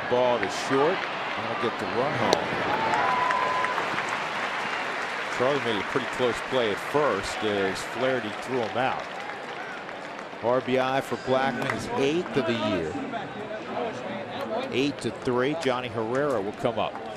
ball to short. That'll get the run home. Charlie made a pretty close play at first as Flaherty threw him out. RBI for Blackmon, his 8th of the year. 8-3. Johnny Herrera will come up.